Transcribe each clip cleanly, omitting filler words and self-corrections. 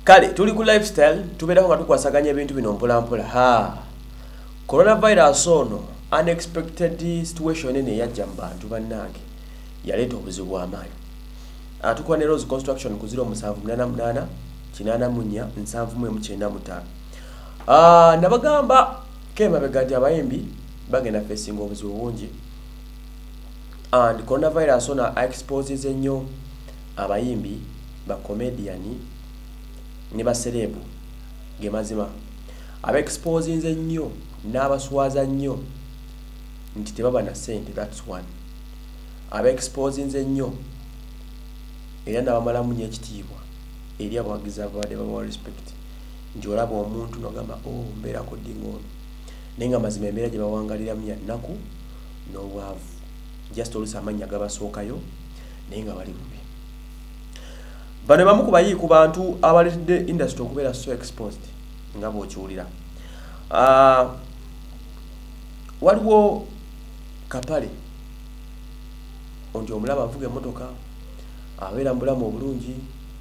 Kale tuli ku lifestyle tubeera nga tukwasaganya ebintu bino mpola mpola. Coronavirus ono unexpected situation ene yajja mu bantu bannange yaleeta obuzibu bw'amaanyi. Tukuba ne Rose Construction ku 0788 884 795. Nabagamba kemabega nti abayimbi bagenda facing obuzibu bungi, and coronavirus ono exposes ennyo abayimbi ba comedian ne ba celeb ge mazima exposing ennyo n'abaswaza nnyo nti tebaba na sente. That's one. Exposing ennyo era n'abamalamu nnyo ekitiibwa eri abawagizi ababadde babawa respect nti olaba omuntu n'ogamba mbeera ku ddingono naye nga mazima embeera gye bawangaliramu ya nnaku n'obwavu, just oluusi amannya gabasookayo naye nga bali bubi. Bano bamu ku bayi ku bantu abaleetedde industry okubeera so exposed nga bw'okiwulira. Waliwo Kapale onti omulaba avuga emmotoka abeera mu bulamu obulungi,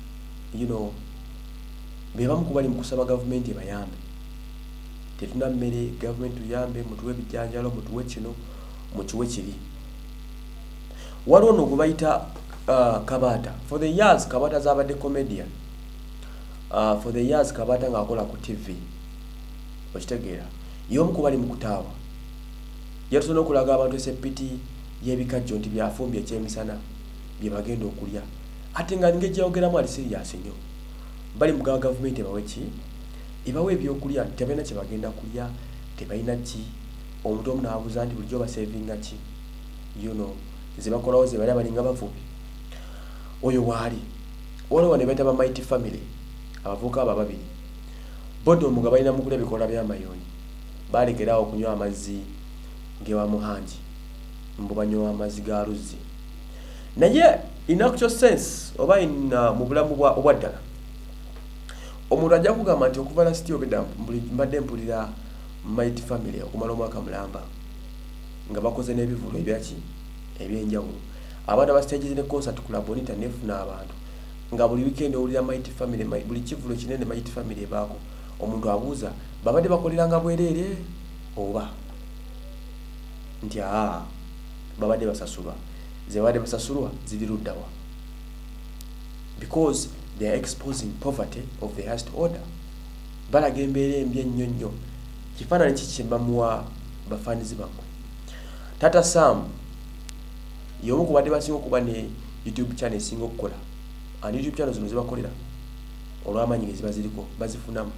be bamu ku bali mu kusaba gavumenti ebayambe. Tetuna mmere, gavumenti tuyambe, mutuwe ebijjanjalo, mutuwe kino, mukiwe kiri. Waliwo ono gwe bayita Kabata. For the years Kabata zabadde comedian. For the years Kabata ng'akola ku TV. Okitegeera. Y'omu ku bali mu kutaawa. Yatusobola okulaga abantu esepiti y'ebikajjo nti byafumbye ekyemisana bye bagenda okulya. Ate nga ng'ejja yogeramu ali serious nnyo. Bali mu gavumenti ebawe ki? Ebawe ebyokulya tebalina kye bagenda kulya, tebalina ki. Omuntu omu n'abuuza nti bulijjo basevinga ki? Ze bakolawo ze bali abalinga bavubi. Oyo waali. Waliwo ne bayita ba Mighty Family, abavubuka abo babiri. Bodo omuga balina mu kulya ebikola by'amayonyi. Balekeraawo okunywa amazzi gewa muhanji. Mbu banywa amazzi ga luzzi. Naye in actual sense oba mu bulamu obwa ddala, omuntu ajja kugamba nti okuva last year mbadde mpulira Mighty Family okumala omwaka mulamba nga bakoze n'ebivulo ebyaki ebyenjawulo. Abantu aba stages ne concert ku Labonita nefuna abantu nga buli weekend owulira Mighty Family, buli kivulo kinene Mighty Family ebaako. Omuntu abuuza babadde bakoleranga bwereere oba nti babadde basasulwa. Ze babadde basasulwa ziri luddawa, because they are exposing poverty of the highest order. Balaga embeera embi ennyo nnyo. Kifaananyi kiki kye bamuwa bafaanizi bammwe. Tata Sam y'omu ku badde basinga okuba ne YouTube channel esinga okukola. And YouTube channel zino zibakolera olw'amaanyi ge ziba ziriko bazifunamu.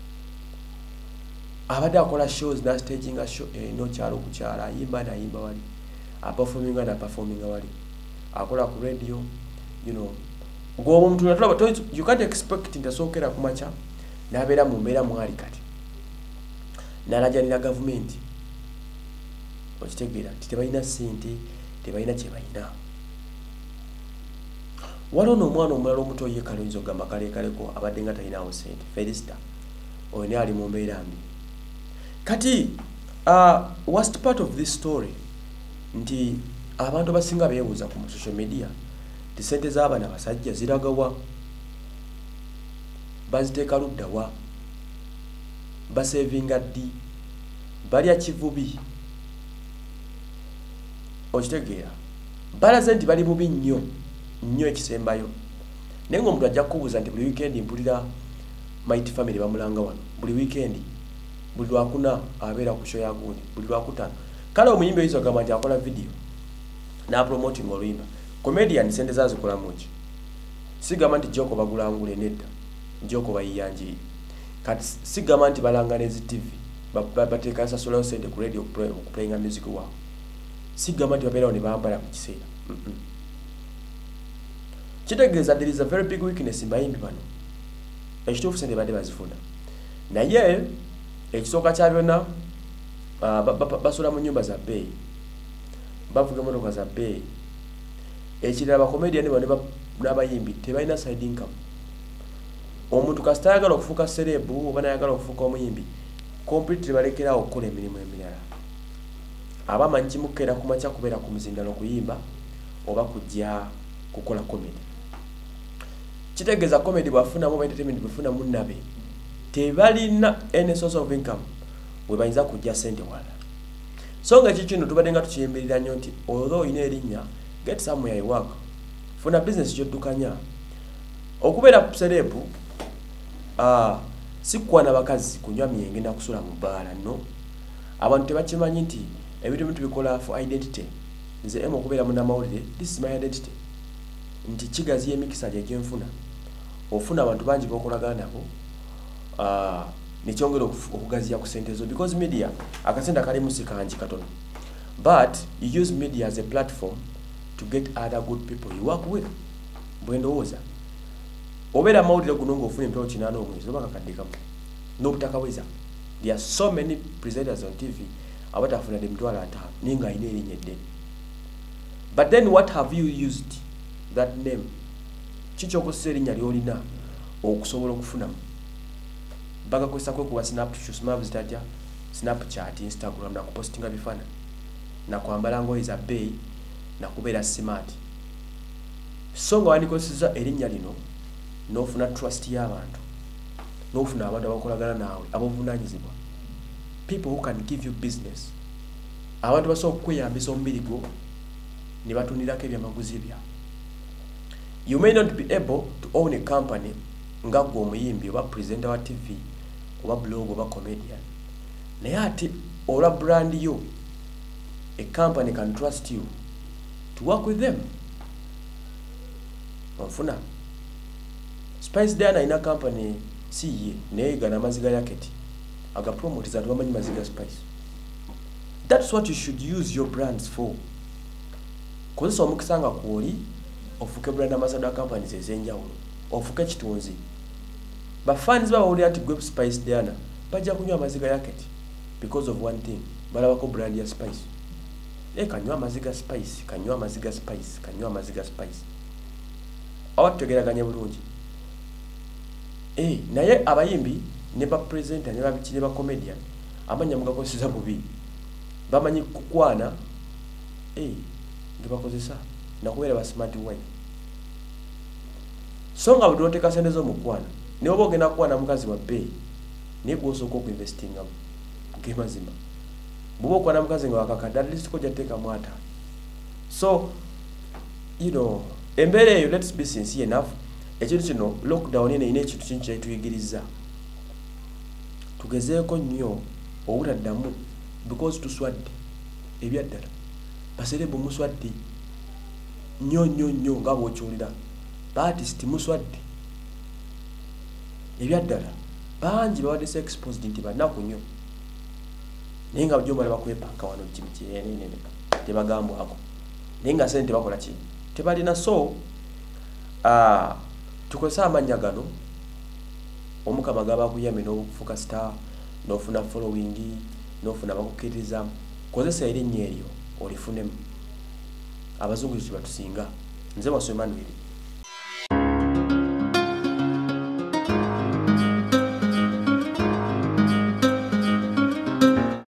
Abadde akola shows na staginga show kyalo ku kyalo, ayimba n'ayimba wali, aperforminga n'aperforminga wali, akola ku radio, Gwo omuntu natulaba, you can't expect ntasookera ku makya n'abeera mu mbeera mwali kati n'alajanira gavumenti. Okitegeera nti tebalina ssente, tebalina kye balina. Waliwo n'omwana omulala omuto ye Kalonzo gamba kalekaleko abadde nga talinawo ssente, Felista, oyo naye ali mu mbeera mbi. Kati worst part of this story nti abantu basinga beebuuza ku social media ti ssente z'abaana basajja ziragawa, baziteeka luddawa, basevinga ddi, balya kivubi. Okitegeera balaze nti bali bubi nnyo nnyo ekisembayo. Naye ng'omuntu ajja kukubuuza nti buli weekend mpulira Mighty Family bamulanga wano, buli weekend, buli lwakuna abeera ku show ya gundi, buli lwakutaano. Kale omuyimbi oyinza okugamba nti akola video n'apromoting oluyimba. Comedian sente zazikolamu ki? Sigamba nti Joko bagulangule nedda, Joko bayiyanjiri. Kati sigamba nti balanga n'ezi TV bateeka nsasulayo sente ku radio okuplayinga music waabwe. Sigamba nti babeerawo ne bambala mu kiseera. Kitegeeza there is a very big weakness in bayimbi bano. Ekituufu sente badde bazifuna. Naye ekisooka kya byonna basula mu nnyumba za bbeeyi, bavuga emmotoka za bbeeyi. Ekirala bakomediani bano n'abayimbi tebalina side income. Omuntu kasita ayagala okufuuka serebu oba nayagala okufuuka omuyimbi, completely balekerawo okukola emirimu emirala. Aba amanyi kimukeera ku makya kubeera ku muzindalo okuyimba oba kujja kukola comedy. Kitegeeza comedy bwafuna mu entertainment bwafuna mu nabe. Tebalina any source of income we bayinza kujja sente wala. So nga kikino tubadde nga tukiyembelera nnyo nti although ine erinnya get somewhere you work. Funa business ky'oddukanya. Okubeera celeb si kwana bakazi kunywa myenge na kusula mu bbaala no. Abantu tebakimanyi nti ebintu tubikola for identity. Nze emu okubeera munnamawulire, this is my identity. Nti kigazi y'emikisa gye nfuna. Ofuna abantu bangi b'okolagana nabo. Nikyongera okugaziya ku sente zo because media akasente kalimu si kangi katono. But you use media as a platform to get other good people you work with. Bwendowooza obeera mawulire guno ng'ofuna empewo 8 omwezi oba kakaddekamu n'obutakaweza. There are so many presenters on TV abatafuna de mitwalo 5 ninga ine erinnya eddene. But then what have you used that name? Kikyokosesa erinnya ly'olina okusobola okufunamu. Baga kwesa kwe kuwa Snapchat, Instagram na kupostinga bifana na kwambala ngoye za bei na kubeera smart. So nga wandikoseza erinnya lino n'ofuna trust y'abantu n'ofuna abantu abakolagana naawe ab'obuvunaanyizibwa, people who can give you business, abantu basobola okweyambisa omubiri gwo ne batundirako ebyamaguzi bya. You may not be able to own a company nga gwe omuyimbi oba presenter wa TV oba blog oba comedian. Naye ate olwa brand yo, a company can trust you to work with them. Onfuna Spice Diana ina company si ye naye gana maziga yaketi aga promote za tubamanyi maziga Spice. That's what you should use your brands for. Kozesa omukisanga kwoli ofuke brand ambassador companies ezenjawulo ofuke kitunzi. Bafans bawulira ati gwe Spice Diana bajja kunywa maziga yaketi because of one thing, balabako brand ya Spice. Kanywa maziga Spice, kanywa maziga Spice, kanywa maziga Spice. Awategeraganye bulungi. Naye abayimbi ne ba presenter ne babiki ne ba comedian amanya mugakoseza bubi. Bamanyi kukwana ngebakozesa na kubeera ba smart way. So nga budoteka sente zo mukwana. Ne oba ogenda kukwana mukazi wa bei ne gwosooka okuinvestinga gemazima. Bubo kwana mukazi nga wakakadde at least ko jateka mwata. So you know, embeera eyo, let's be sincere enough. Ekintu kino lockdown ine ekintu kingi kyetuyigiriza. Tugezeeko nnyo obutaddamu because tuswadde ebyaddala. Baserebu muswadde nnyo nga bw'okiwulira. Baartist muswadde ebyaddala. Bangi babadde exposed nti bannaku nnyo. Naye nga bajomala bakwepanka wano kimikyenene tebagambwako. Naye nga sente bakola ki? Tebalina. So tukozesa amannya gano omukama gaba kuyamye n'okufuka star n'ofuna following n'ofuna bakukkiriza. Kozesa erinnya eryo olifunemu. Abazungu kye batusinga. Nze Waswa Emmanuel.